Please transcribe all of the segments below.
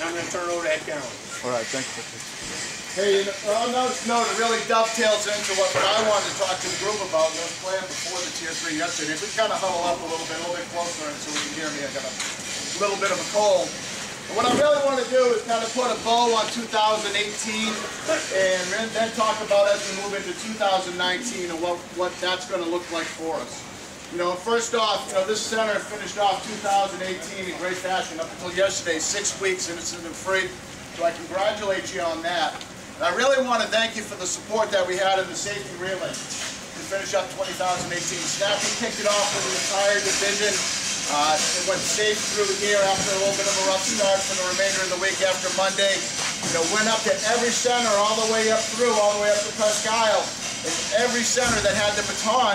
I'm going to turn it over to Ed Cowan. All right, thank you. Hey, on that note, it really dovetails into what I wanted to talk to the group about. I was playing before the Tier 3 yesterday. If we kind of huddle up a little bit closer so we can hear me. I got a little bit of a cold. But what I really want to do is kind of put a bow on 2018 and then talk about as we move into 2019 and what that's going to look like for us. You know, first off, you know, this center finished off 2018 in great fashion up until yesterday, 6 weeks innocent and free. So I congratulate you on that. And I really want to thank you for the support that we had in the safety relay to finish up 2018. Snappy kicked it off for the entire division. It went safe through here after a little bit of a rough start for the remainder of the week after Monday. You know, went up to every center all the way up through, all the way up to Presque Isle. And every center that had the baton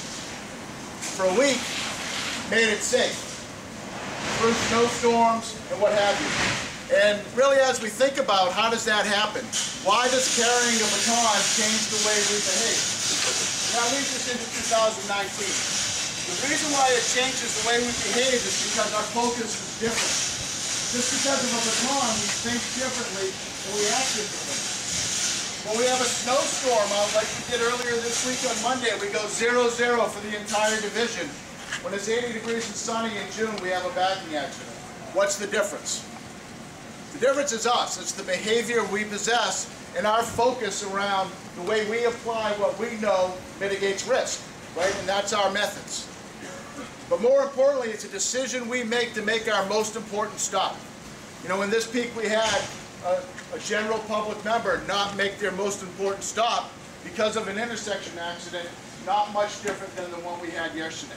for a week made it safe through snowstorms and what have you. And really, as we think about how does that happen, why does carrying a baton change the way we behave? That leads us into 2019. The reason why it changes the way we behave is because our focus is different. Just because of a baton, we think differently and we act differently. When we have a snowstorm out like we did earlier this week on Monday, we go 0-0 for the entire division. When it's 80 degrees and sunny in June, we have a backing accident. What's the difference? The difference is us. It's the behavior we possess and our focus around the way we apply what we know mitigates risk, right? And that's our methods. But more importantly, it's a decision we make to make our most important stop. You know, in this peak we had a general public member not make their most important stop because of an intersection accident, not much different than the one we had yesterday.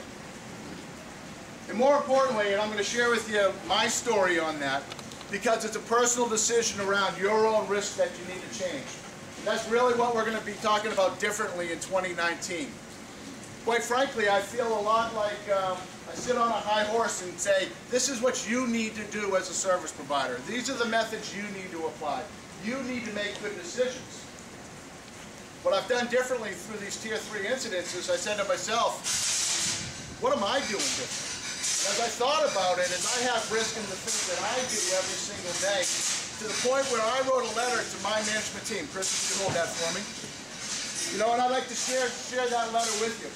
And more importantly, and I'm going to share with you my story on that, because it's a personal decision around your own risk that you need to change. And that's really what we're going to be talking about differently in 2019. Quite frankly, I feel a lot like I sit on a high horse and say, this is what you need to do as a service provider. These are the methods you need to apply. You need to make good decisions. What I've done differently through these Tier 3 incidents is I said to myself, what am I doing different? As I thought about it, as I have risk in the things that I do every single day, to the point where I wrote a letter to my management team. Chris, if you could hold that for me. You know, and I'd like to share that letter with you.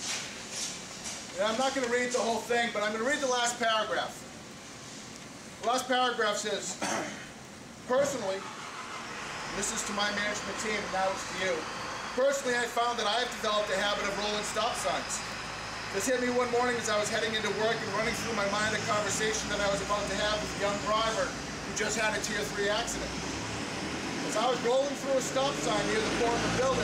And I'm not going to read the whole thing, but I'm going to read the last paragraph. The last paragraph says, personally, this is to my management team, and now it's to you. Personally, I found that I have developed a habit of rolling stop signs. This hit me one morning as I was heading into work and running through my mind a conversation that I was about to have with a young driver who just had a Tier 3 accident. As I was rolling through a stop sign near the Portland building,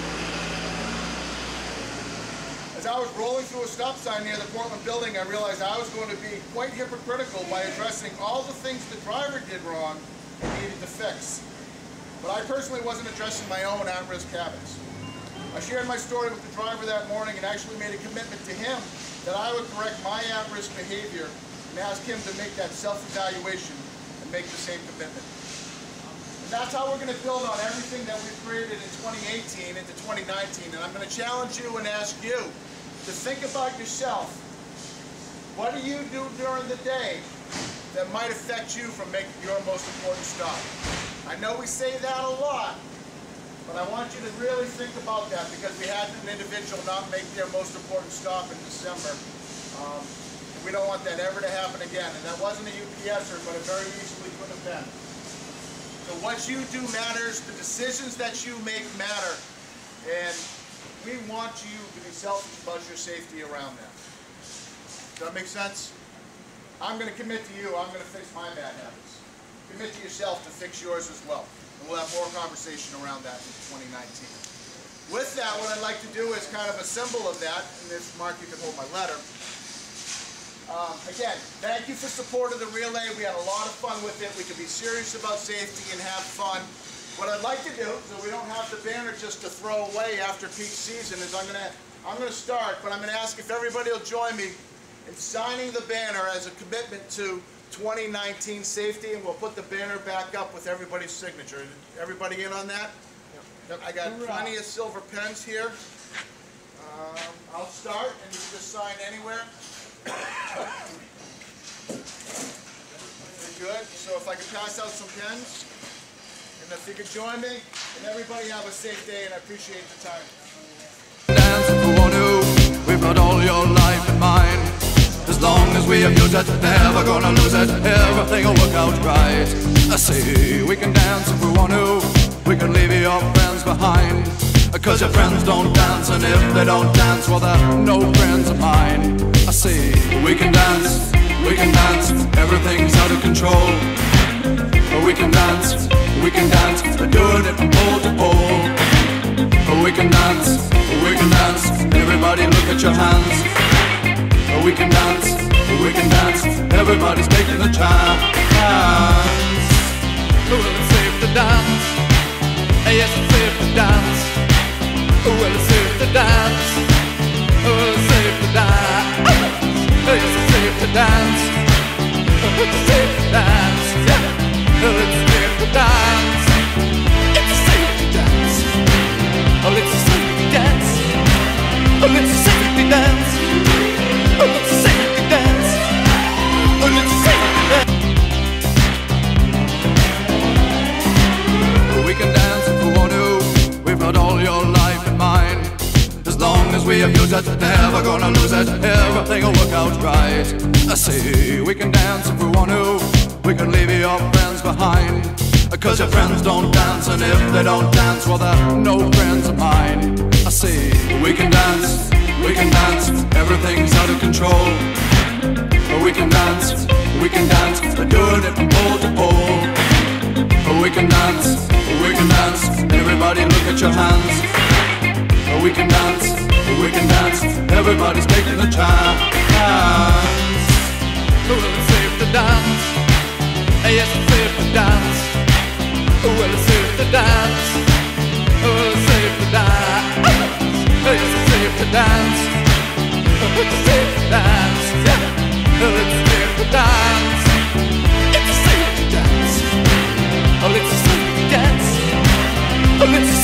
I realized I was going to be quite hypocritical by addressing all the things the driver did wrong and needed to fix. But I personally wasn't addressing my own at-risk habits. I shared my story with the driver that morning and actually made a commitment to him that I would correct my at-risk behavior and ask him to make that self-evaluation and make the same commitment. And that's how we're going to build on everything that we've created in 2018 into 2019. And I'm going to challenge you and ask you to think about yourself. What do you do during the day that might affect you from making your most important stop? I know we say that a lot, but I want you to really think about that because we had an individual not make their most important stop in December. We don't want that ever to happen again. And that wasn't a UPSer, but it very easily could have been. So what you do matters. The decisions that you make matter. And we want you to be selfish about your safety around that. Does that make sense? I'm going to commit to you. I'm going to fix my bad habits. Commit to yourself to fix yours as well. And we'll have more conversation around that in 2019. With that, what I'd like to do is kind of a symbol of that, and if Mark, you can hold my letter. Again, thank you for support of the relay. We had a lot of fun with it. We could be serious about safety and have fun. What I'd like to do, so we don't have the banner just to throw away after peak season, is I'm going to start, but I'm going to ask if everybody will join me in signing the banner as a commitment to 2019 safety, and we'll put the banner back up with everybody's signature. Everybody in on that? Yep. I got plenty of silver pens here. I'll start, and you can just sign anywhere. Good. So if if I could pass out some pens, and if you could join me, and everybody have a safe day, and I appreciate the time. Dance if we want to, we've got all your life in mind. As long as we abuse it, never gonna lose it, everything will work out right. I say we can dance if we want to, we can leave your friends behind. Cause your friends don't dance, and if they don't dance, well they're no friends of mine. I say we can dance, everything's out of control. We can dance, doing it from pole to pole. We can dance, everybody look at your hands. We can dance, everybody's taking the chance. Well, it's safe to dance, yes it's safe to dance. Well, it's safe to dance, well it's safe to dance. Yes it's safe to dance, it's safe to dance. Well, it's safe to dance, it's safe to dance. Oh, it's safe to dance, oh it's safe to dance. Oh, it's safe to dance, oh it's safe to dance. We can dance if we want to, we've got all your life in mind. As long as we abuse it, never gonna lose it, everything will work out right. I say we can dance if we want to, we can leave your friends behind. Cause your friends don't dance, and if they don't dance, well they're no friends of mine. I say we can dance, everything's out of control. We can dance, doing it from pole to pole. We can dance, everybody look at your hands. We can dance, everybody's taking a chance. Well, it's safe to dance, yes it's safe to dance. Well, it's safe to dance, well it's safe to dance. Yes it's safe to dance, it's safe to dance. Well, it's safe to dance, it's safe to dance. Oh, it's safe to dance, oh it's